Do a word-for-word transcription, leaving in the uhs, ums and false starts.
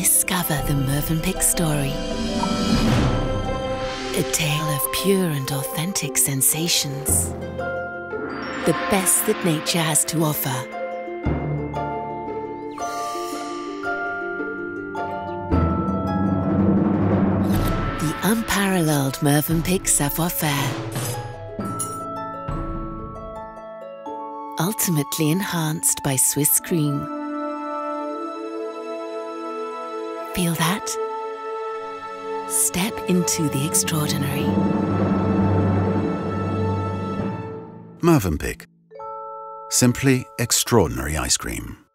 Discover the Mövenpick story. A tale of pure and authentic sensations. The best that nature has to offer. The unparalleled Mövenpick savoir-faire. Ultimately enhanced by Swiss cream. Feel that? Step into the extraordinary. Mövenpick. Simply extraordinary ice cream.